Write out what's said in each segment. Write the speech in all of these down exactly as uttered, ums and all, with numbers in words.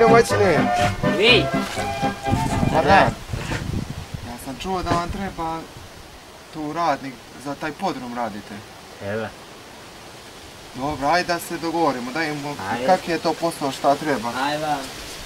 domaćine? Vi? Pa da. Ja sam čuo da vam treba tu radnik, za taj podrum radite. Evo. Dobro, ajde da se dogovorimo, da imamo kak je to posao, šta treba. Ajde vam.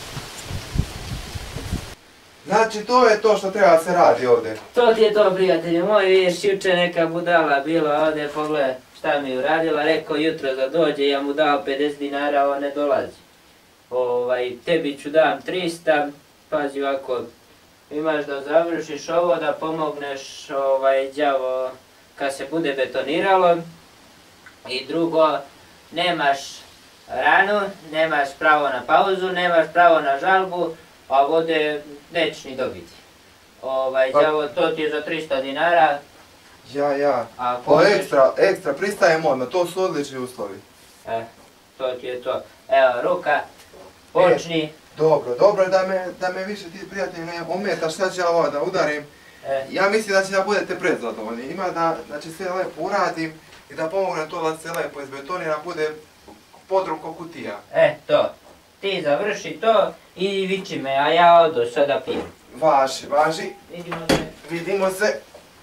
Znači, to je to što treba se radi ovdje. To ti je to, prijatelju moj, vidiš, juče neka budala bila ovdje, pogledaj šta mi je uradila, rekao jutro da dođe, ja mu dao pedeset dinara, on ne dolazi. Ovaj, tebi ću dam trista, pazi ovako, imaš da završiš ovo, da pomogneš ovaj, đavo kad se bude betoniralo. I drugo, nemaš ranu, nemaš pravo na pauzu, nemaš pravo na žalbu, a vode nećeš ni dobiti. Ovaj, đavo, to ti je za trista dinara. Ja, ja. O, ekstra, ekstra, pristajem odmah, to su odlični uslovi. E, to ti je to. Evo, ruka, počni. Dobro, dobro da me, da me više ti prijatelji ne ometaš, sad ću ja ovo da udarim. Ja mislim da će da budete predzadovoljni. Ima da, da će sve lepo uradim i da pomogne to da se lepo izbetonira, bude podrum ko kutija. E, to. Ti završi to i viči me, a ja odu sada pijem. Važi, važi. Vidimo se. Vidimo se.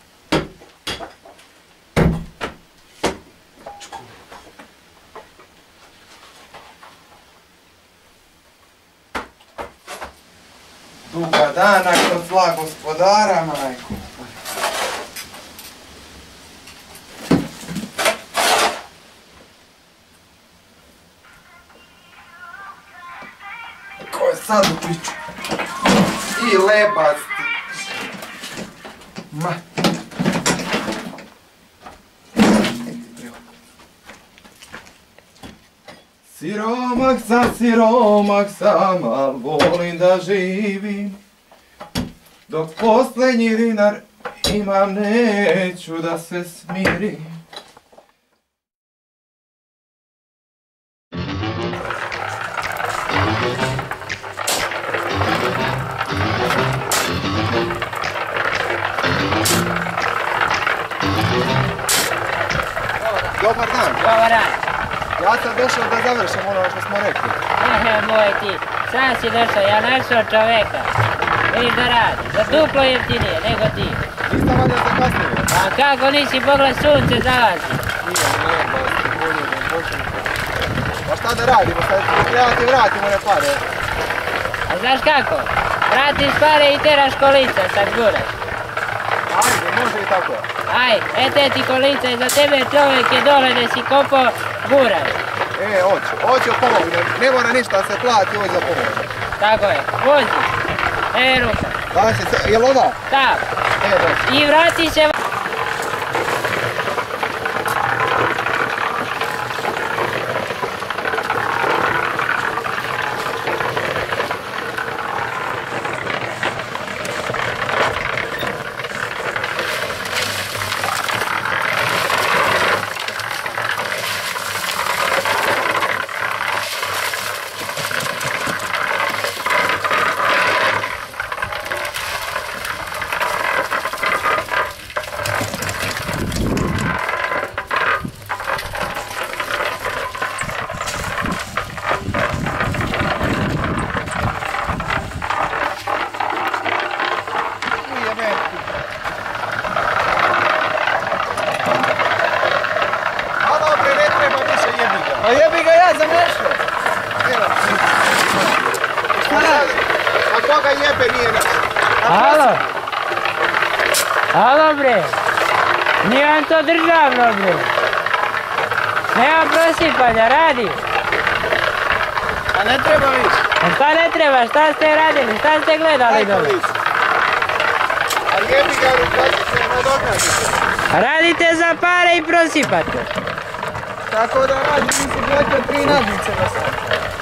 Duga dana kod zla gospodara, majko. Ko je sad u priču? I lebac ti. Ma. Siromak sam, siromak sam, al volim da živim. Dok posljednji dinar imam, neću da se smirim. Dobar dan. Dobar dan. Ja sam došao da završim ono što smo rekli. Ehe, moj ti, sam si došao, ja našao čoveka. Vidiš da radi, za duplo jeftinije nego ti. Niste valjda zakasnili? A kako nisi pogled, sunce zalazi. Nije, nije, da ste bolje da počnemo. Pa šta da radimo, sad treba ti vratimo one pare. A znaš kako? Vratiš pare i teraš kolica, sad guraš. Ajde, može i tako. Aj, ete ti kolica i za tebe čovjek je dole da si kopao, guraj. E, hoću, hoću pomogne, ne mora ništa da se plati, hoću da pomogne. Tako je, vozi. E, ruka. Znači, je li ova? Tak. E, dobro. I vrati se. Pa jebi ga ja za nešto. Evo. Šta radi? A koga jebe nije nas? Halo? Halo bre? Nije vam to državno bre? Nema prosipanja, radi. A ne treba više. A šta ne treba, šta ste radili, šta ste gledali dole? A jebi ga, rukači se nadoknadite. Radite za pare i prosipate. Tako da radi, mi se gledate tri nadnice na sad.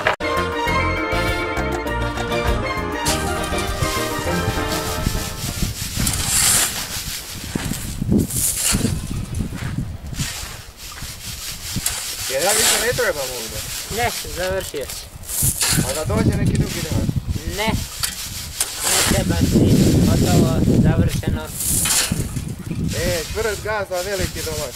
Jer ja više ne trebam ovdje. Ne, završio si. A da dođe neki drugi dan? Ne. Ne treba si, gotovo, završeno. E, čvrst gaz za veliki domać.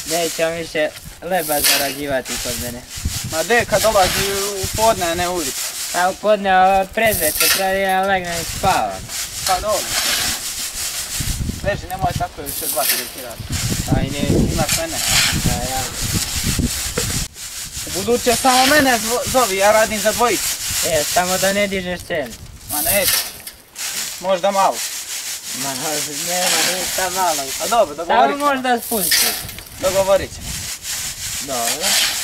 Nećemo više leba zarađivati kod mene. Ma de, kad dolazi u podne, a ne ujutro. A u podne predveče, treba da ja legnem i spavam. Pa dobro. Leži, nemoj tako više zvati da ti radi. Pa i neću. Imaš mene. Da, ja. U buduće samo mene zovi, ja radim za dvojicu. E, samo da ne dižeš cenu. Ma neću. Možda malo. Ma, nema ništa malo. A dobro, dogovorit ćemo. Samo možda spusti. Dogovorit ćemo. Dobro.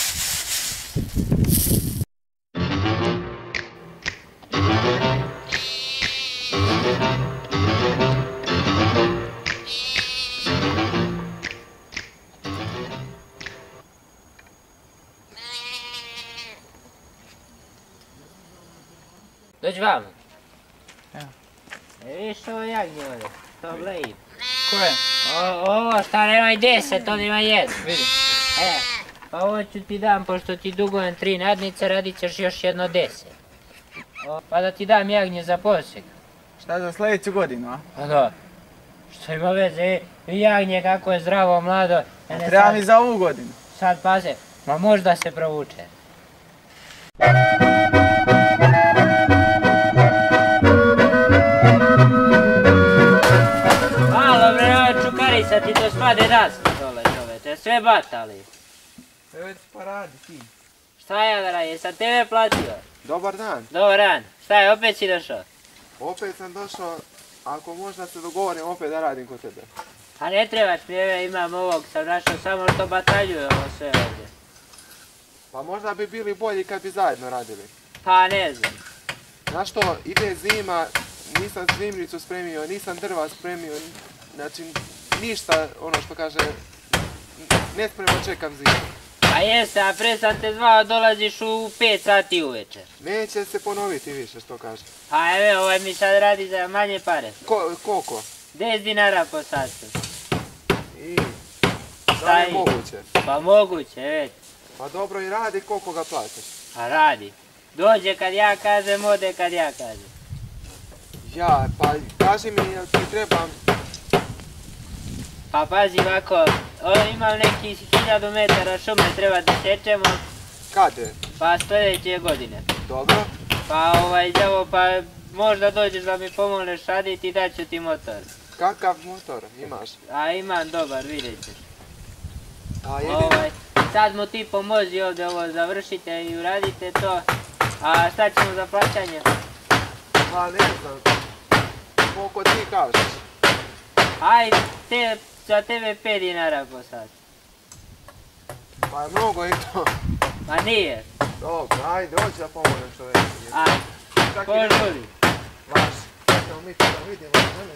Dođi vamo. Evo. E, vidiš ovo jagnje ovdje, to bleji. Koje? Ovo šta nema deset, on ima jedan. Vidi. E, pa ovo ću ti dam, pošto ti dugujem tri nadnice, radit ćeš još jedno deset. Pa da ti dam jagnje za posjek. Šta za sljedeću godinu, a? Pa da. Što ima veze, i jagnje kako je zdravo, mlado. Treba mi za ovu godinu. Sad paze, ma možda se provuče. Malo bre, ove čukarica ti to spade daske dole čoveče, sve batali. Evo ti pa radi ti. Šta ja da radim, sam tebe platio? Dobar dan. Dobar dan, šta je, opet si došao? Opet sam došao, ako možda se dogovorim opet da radim kod tebe. A ne trebaš mi, evo imam ovog, sam našao samo što bataljuje ovo sve ovdje. Pa možda bi bili bolji kad bi zajedno radili. Pa ne znam. Znaš što, ide zima, nisam zimnicu spremio, nisam drva spremio, znači ništa, ono što kaže, nespremno čekam zimu. A jeste, a pre sam te zvao, dolaziš u pet sati uveče. Neće se ponoviti više što kaže. A evo, ovaj mi sad radi za manje pare. Ko, koliko? deset dinara po satu. I, da li je moguće? Pa moguće, već. Pa dobro i radi, koliko ga plaćaš? A radi. Dođe kad ja kažem, ode kad ja kažem. Ja, pa kaži mi, jel ti trebam? Pa pazi ovako, imam nekih hiljadu metara šume, treba da sečemo. Kad je? Pa sljedeće godine. Dobro. Pa ovaj, evo, pa možda dođeš da mi pomogneš raditi i daću ti motor. Kakav motor imaš? A imam dobar, vidjet ćeš. A jedin... Ovaj, sad mu ti pomozi ovdje ovo završite i uradite to. A šta ćemo za plaćanje? Pa ne znam. Koliko ti kažeš? Ajde, te, za tebe pet dinara po sat. Pa je mnogo i to. Ma nije. Dobro, ajde, hoću da pomogneš čovjeku. Ajde, požuri. Vaš, čekamo mi to da vidimo.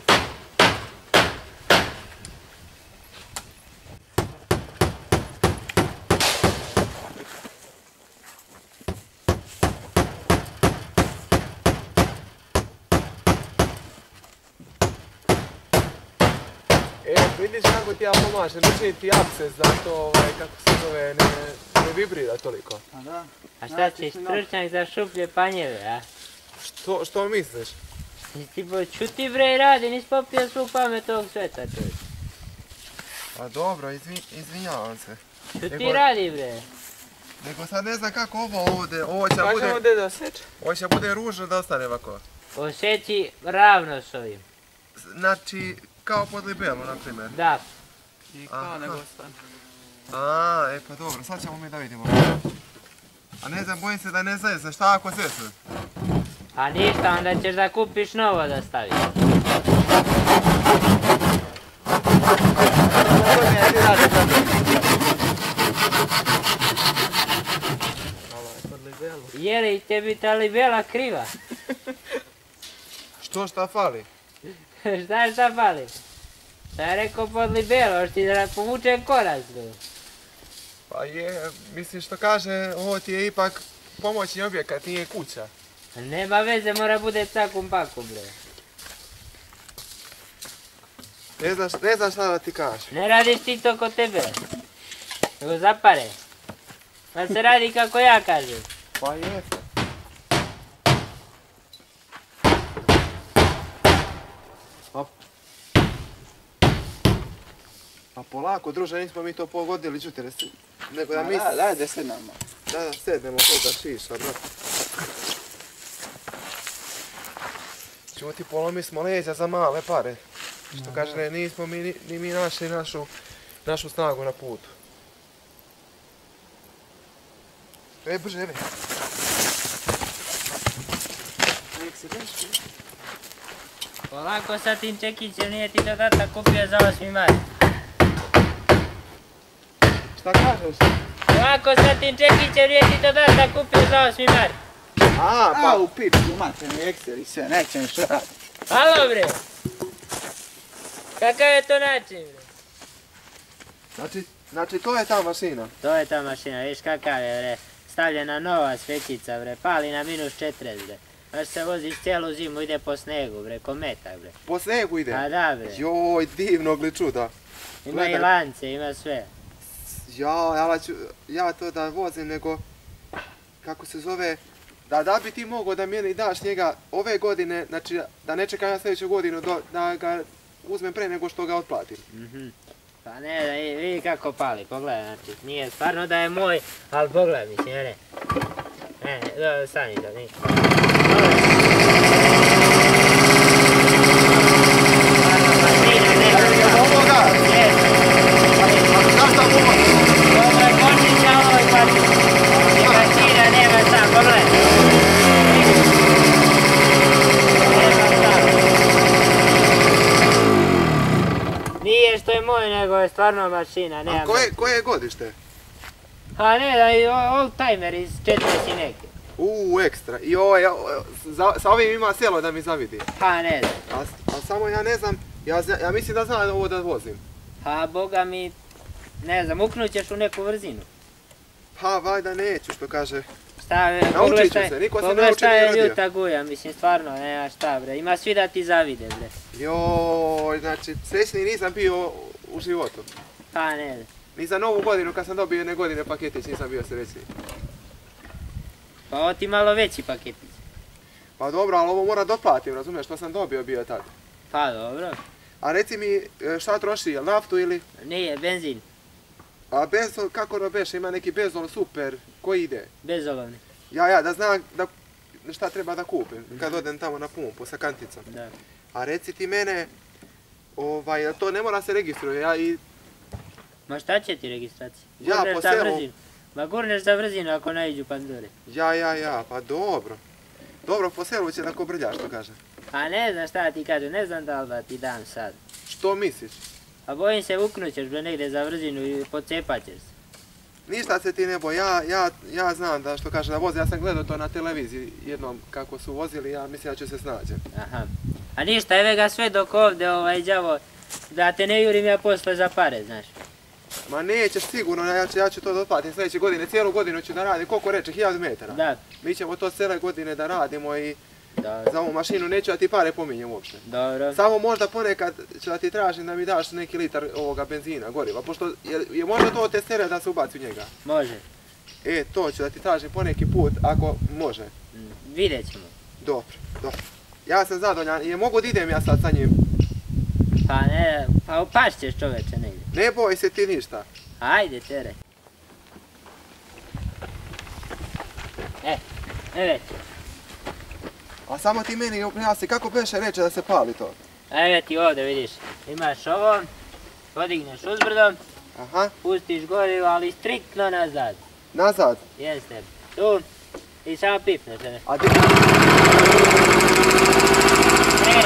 E, vidiš kako ti ja pomažem, učini ti akces da to, ovaj, kako se zove, ne, ne vibrira toliko. A da. A šta si, stručnjak za šuplje panjeve, a? Što, što misliš? Ti bo čuti bre i radi, nis popio svu pamet ovog sveta čovječ. Pa dobro, izvi, izvinjavam se. Čuti Nego- radi bre. Nego sad ne znam kako ovo ovdje, ovo će Kažemo bude, gdje da seče. ovo će bude ružno da ostane ovako. Osjeći ravno s ovim. Znači, kao pod libelom, na primjer. Da. I kao Aha. nego ostane. A, e pa dobro, sad ćemo mi da vidimo. A ne znam, bojim se da ne zezne, šta ako zezne? A ništa, onda ćeš da kupiš novo da staviš. Ovo mi je ti radi za to. Ovo je pod libelu. Je li tebi ta libela kriva? Što šta fali? Šta šta fali? Šta je rekao pod libelo, hoš ti da povučem korac tu. Pa je, mislim što kaže, ovo ti je ipak pomoćni objekat, nije kuća. Nema veze, mora bude cakum pakum bre. Ne znaš, ne znaš šta da ti kažeš. Ne radiš ti to kod tebe. Nego zapare. Pa se radi kako ja kažem. Pa je. Op. Pa polako, druže, nismo mi to pogodili jučer, nego da mi... Da, daj da sednemo. Da, da, sednemo to da šiša, bro. Čuti, polomi smo leđa za male pare. Što kaže, ne, nismo mi, ni, ni mi našli našu, našu snagu na putu. E, brže, evi. Nek se deši. Polako sa tim čekićem, nije ti to tata kupio za osmi maj. Šta kažeš? Polako sa tim čekićem, nije ti to tata kupio za osmi maj. A, pa... A, u pičku, mateni ekser i sve, neće mi što radi. Halo bre! Kakav je to način bre? Znači, znači to je ta mašina. To je ta mašina, viš kakav je bre. Stavljena nova svećica bre, pali na minus četrdeset bre. Znaš se voziš cijelu zimu, ide po snegu bre, ko metak bre. Po snegu ide? A da bre. Joj, divno gli čuda. Ima Gledaj. i lance, ima sve. Ja, ja, ću, ja to da vozim nego, kako se zove, da da bi ti mogao da meni daš njega ove godine, znači da ne čekam ja sljedeću godinu do, da ga uzmem pre nego što ga otplatim. Mhm. Pa ne, da i- vidi kako pali, pogledaj, znači, nije stvarno da je moj, ali pogledaj, mislim, ne, ne, ne, da, stani da, nije. Ovoga! Znaš šta ovo? Ovo je kočnica, ovo je kočnica. I mašina nema šta, pogledaj. Nema šta. Nije što je moj, nego je stvarno mašina, nema. A koje, koje je godište? A ne, da je old timer iz četrdeset i neke. Uuu, ekstra. Joj, ja, za, sa ovim ima selo da mi zavidi. Pa ne znam. A, a samo ja ne znam, ja, zna, ja mislim da znam ovo da vozim. Pa boga mi, ne znam, uknut ćeš u neku vrzinu. Pa valjda neću, što kaže. Šta je, Naučit pogledaj ću šta je- se, niko se pogledaj nauči šta nije je rodio. ljuta guja, mislim stvarno, nema šta bre, ima svi da ti zavide bre. Joj, znači srećni nisam bio u životu. Pa ne znam. Ni za novu godinu kad sam dobio jedne godine paketić nisam bio srećni. Pa ovo ti malo veći paketić. Pa dobro, ali ovo mora doplatim, razumiješ, što sam dobio bio tad. Pa dobro. A reci mi, e, šta troši, jel naftu ili? Nije, benzin, A bezol, kako da beše, ima neki bezol super, koji ide? bezolovni. Ja, ja, da znam da, šta treba da kupim kad odem tamo na pumpu sa kanticom. Da. A reci ti mene, ovaj, jel to ne mora se registruje, ja i... Ma šta će ti registracija? Ja, Gurneš po za selu. brzinu. Ma gurneš za brzinu ako naiđu pandure. Ja, ja, ja, pa dobro. Dobro, po selu će da ko brlja, što kaže. A ne znam šta ti kažem, ne znam da li da ti dam sad. Što misliš? A bojim se uknut ćeš bre negdje za brzinu i pocepat ćeš se. Ništa se ti ne boj, ja, ja, ja znam da što kaže da vozi, ja sam gledao to na televiziji jednom kako su vozili, ja mislim da ću se snađem. Aha. A ništa, evo ga sve dok ovdje ovaj đavo, da te ne jurim ja posle za pare, znaš. Ma nećeš sigurno, ja ću, ja ću to da otplatim sljedeće godine, cijelu godinu ću da radim, koliko reče, hiljadu metara. Da, Mi ćemo to cijele godine da radimo i dobro, za ovu mašinu neću da ti pare pominjem uopšte. dobro. Samo možda ponekad ću da ti tražim da mi daš neki litar ovoga benzina, goriva, pošto je, je možda to testere da se ubaci u njega. Može. E, to ću da ti tražim poneki put, ako može. Mm, vidjet ćemo. Dobro, dobro. Ja sam zadovoljan, je mogu da idem ja sad sa njim? Pa ne, pa upašćeš čoveče negdje. Ne boj se ti ništa. Ajde, tere. E, evo ti. A samo ti meni objasni kako beše reče da se pali to. Evo ti ovdje vidiš. Imaš ovo, podigneš uzbrdo, Aha, pustiš gorivo, ali striktno nazad. nazad. Jeste. Tu. I samo pipneš. Ne? A di... E,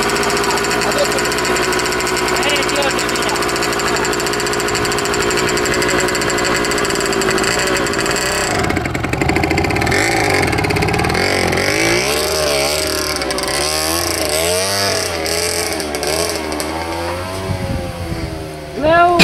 e, ti ovdje mina. Gle u...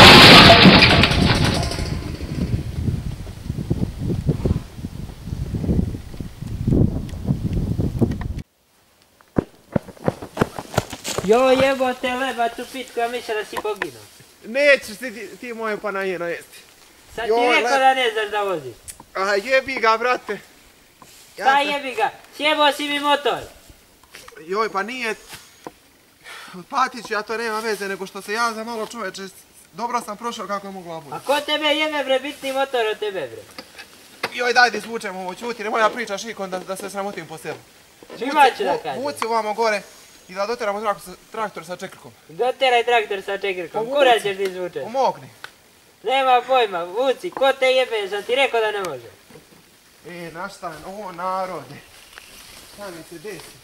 Jo jebote lebac u pitku, ja mislim da si poginuo. Nećeš ti, ti moje panajeno jesti. Sad ti Joj, rekao le- da ne znaš da voziš. A jebi ga, brate. Ja Šta sam- jebi ga, sjebao si mi motor. Joj, pa nije... Patić, ja to nema veze, nego što se ja za malo čoveče, dobro sam prošao kako je mogla bude. A ko tebe jebe bre, bitni motor od tebe bre? Joj, daj da izvučemo ovo, čuti, nemoj da pričaš ikom da, da se sramotim po selu. Čima ću da kažem? Vuci ovamo gore i da doteramo traktor sa, traktor sa čekrkom. Doteraj traktor sa čekrkom, kura ćeš da izvučeš? Pomogni. Nema pojma, vuci, ko te jebe, sam ti rekao da ne može. E, nastaven, ovo narode. Šta mi se desi?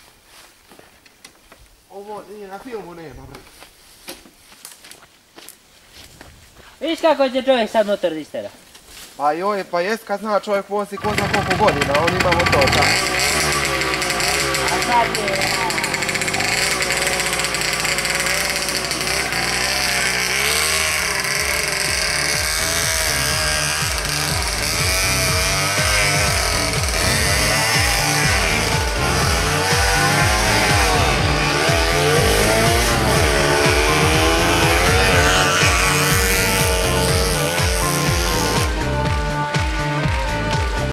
Ovo nije na filmu nema, bre. Viš kako će čovjek sad motor da istera? Pa joj, pa jest kad zna čovjek vozi ko zna koliko godina, on ima motor tako. A sad je...